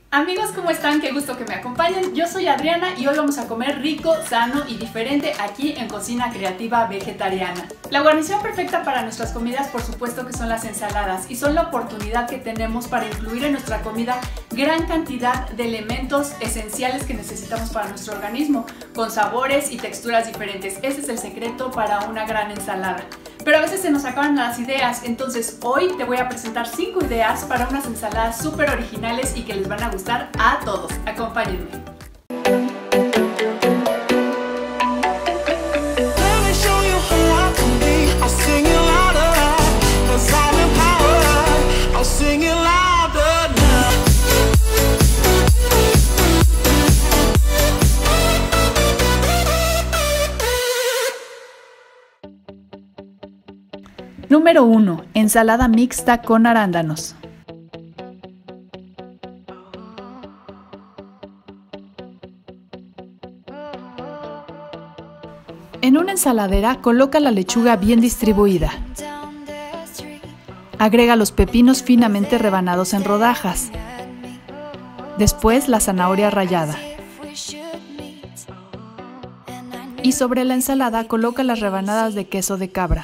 Amigos, ¿cómo están? Qué gusto que me acompañen. Yo soy Adriana y hoy vamos a comer rico, sano y diferente aquí en Cocina Creativa Vegetariana. La guarnición perfecta para nuestras comidas, por supuesto que son las ensaladas, y son la oportunidad que tenemos para incluir en nuestra comida gran cantidad de elementos esenciales que necesitamos para nuestro organismo, con sabores y texturas diferentes. Ese es el secreto para una gran ensalada. Pero a veces se nos acaban las ideas, entonces hoy te voy a presentar 5 ideas para unas ensaladas súper originales y que les van a gustar a todos. Acompáñenme. Número 1. Ensalada mixta con arándanos. En una ensaladera coloca la lechuga bien distribuida. Agrega los pepinos finamente rebanados en rodajas. Después la zanahoria rallada. Y sobre la ensalada coloca las rebanadas de queso de cabra.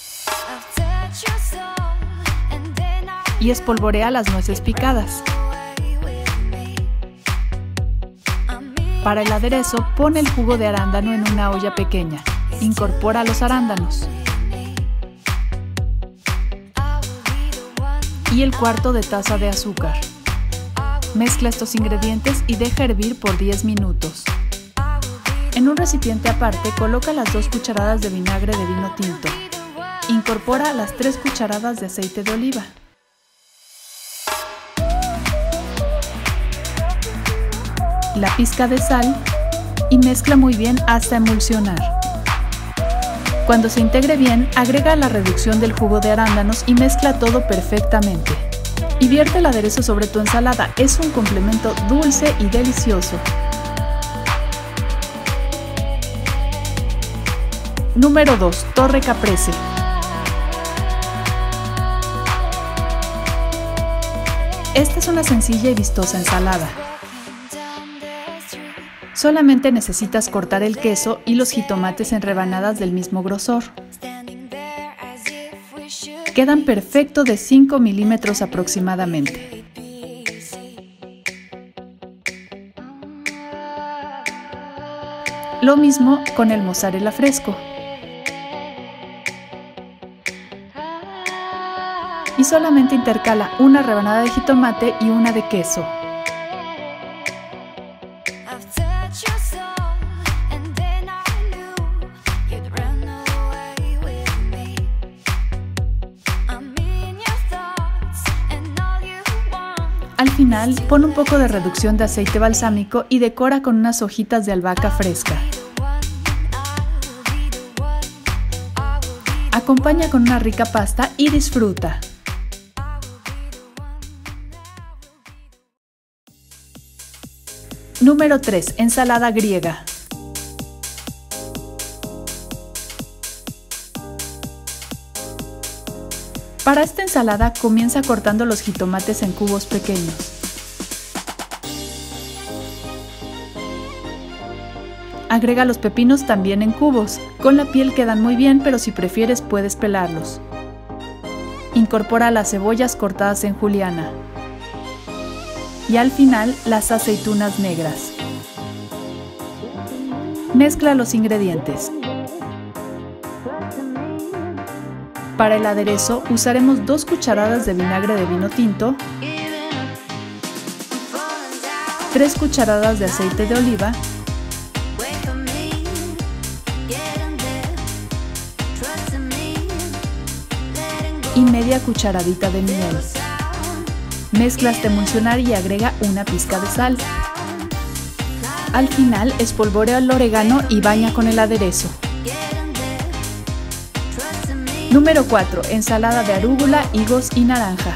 Y espolvorea las nueces picadas. Para el aderezo, pone el jugo de arándano en una olla pequeña. Incorpora los arándanos. Y el cuarto de taza de azúcar. Mezcla estos ingredientes y deja hervir por 10 minutos. En un recipiente aparte, coloca las 2 cucharadas de vinagre de vino tinto. Incorpora las 3 cucharadas de aceite de oliva. La pizca de sal y mezcla muy bien hasta emulsionar. Cuando se integre bien, agrega la reducción del jugo de arándanos y mezcla todo perfectamente. Y vierte el aderezo sobre tu ensalada, es un complemento dulce y delicioso. Número 2. Torre Caprese. Esta es una sencilla y vistosa ensalada. Solamente necesitas cortar el queso y los jitomates en rebanadas del mismo grosor. Quedan perfecto de 5 milímetros aproximadamente. Lo mismo con el mozzarella fresco. Y solamente intercala una rebanada de jitomate y una de queso. Al final, pon un poco de reducción de aceite balsámico y decora con unas hojitas de albahaca fresca. Acompaña con una rica pasta y disfruta. Número 3. Ensalada griega. Para esta ensalada comienza cortando los jitomates en cubos pequeños. Agrega los pepinos también en cubos. Con la piel quedan muy bien, pero si prefieres puedes pelarlos. Incorpora las cebollas cortadas en juliana. Y al final las aceitunas negras. Mezcla los ingredientes. Para el aderezo usaremos 2 cucharadas de vinagre de vino tinto, 3 cucharadas de aceite de oliva y media cucharadita de miel. Mezcla hasta emulsionar y agrega una pizca de sal. Al final espolvorea el orégano y baña con el aderezo. Número 4. Ensalada de arúgula, higos y naranja.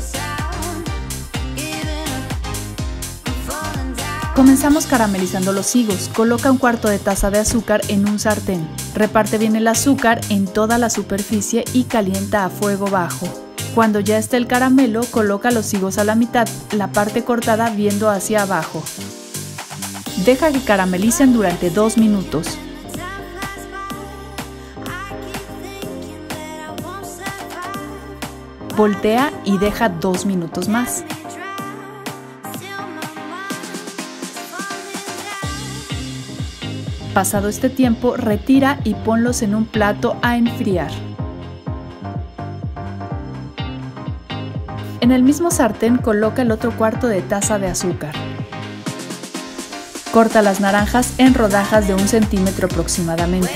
Comenzamos caramelizando los higos. Coloca un cuarto de taza de azúcar en un sartén. Reparte bien el azúcar en toda la superficie y calienta a fuego bajo. Cuando ya esté el caramelo, coloca los higos a la mitad, la parte cortada viendo hacia abajo. Deja que caramelicen durante 2 minutos. Voltea y deja 2 minutos más. Pasado este tiempo, retira y ponlos en un plato a enfriar. En el mismo sartén coloca el otro cuarto de taza de azúcar. Corta las naranjas en rodajas de 1 centímetro aproximadamente.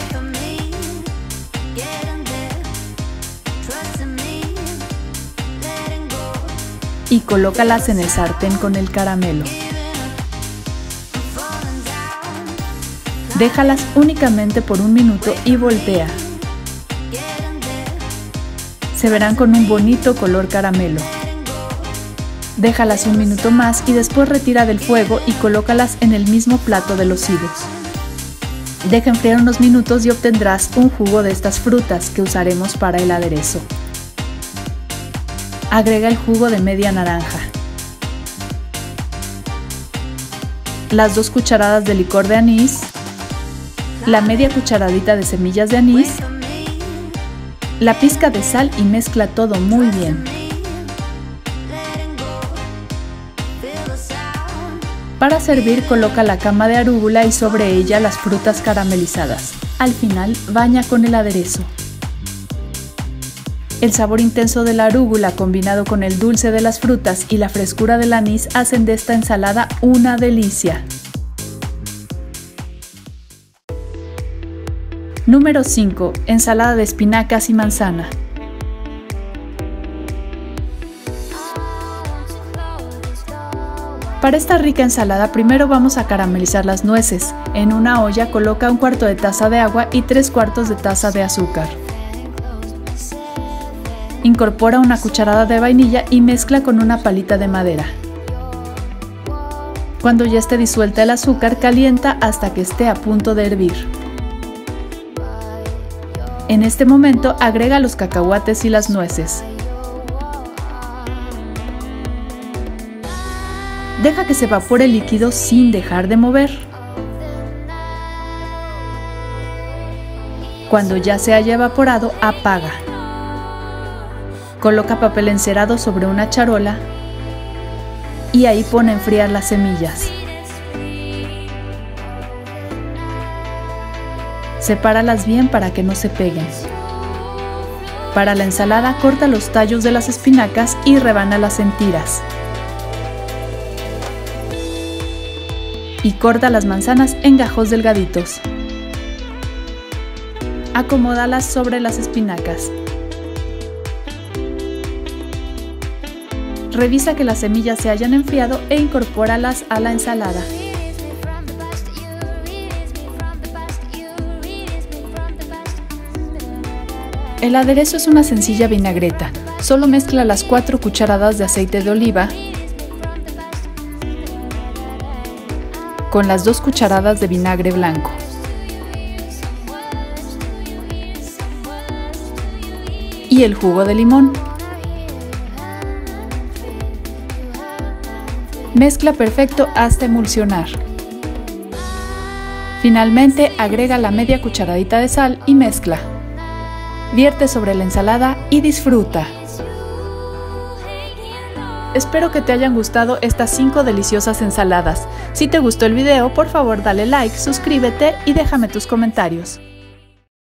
Y colócalas en el sartén con el caramelo. Déjalas únicamente por 1 minuto y voltea. Se verán con un bonito color caramelo. Déjalas 1 minuto más y después retira del fuego y colócalas en el mismo plato de los higos. Deja enfriar unos minutos y obtendrás un jugo de estas frutas que usaremos para el aderezo. Agrega el jugo de media naranja, las 2 cucharadas de licor de anís, la media cucharadita de semillas de anís, la pizca de sal y mezcla todo muy bien. Para servir, coloca la cama de arúgula y sobre ella las frutas caramelizadas. Al final, baña con el aderezo. El sabor intenso de la arúgula combinado con el dulce de las frutas y la frescura del anís hacen de esta ensalada una delicia. Número 5. Ensalada de espinacas y manzana. Para esta rica ensalada primero vamos a caramelizar las nueces. En una olla coloca 1/4 de taza de agua y 3/4 de taza de azúcar. Incorpora 1 cucharada de vainilla y mezcla con una palita de madera. Cuando ya esté disuelta el azúcar, calienta hasta que esté a punto de hervir. En este momento agrega los cacahuates y las nueces. Deja que se evapore el líquido sin dejar de mover. Cuando ya se haya evaporado, apaga. Coloca papel encerado sobre una charola y ahí pone a enfriar las semillas. Sepáralas bien para que no se peguen. Para la ensalada, corta los tallos de las espinacas y rebánalas en tiras. Y corta las manzanas en gajos delgaditos. Acomódalas sobre las espinacas. Revisa que las semillas se hayan enfriado e incorpóralas a la ensalada. El aderezo es una sencilla vinagreta. Solo mezcla las 4 cucharadas de aceite de oliva con las 2 cucharadas de vinagre blanco. Y el jugo de limón. Mezcla perfecto hasta emulsionar. Finalmente agrega la media cucharadita de sal y mezcla. Vierte sobre la ensalada y disfruta. Espero que te hayan gustado estas 5 deliciosas ensaladas. Si te gustó el video, por favor dale like, suscríbete y déjame tus comentarios.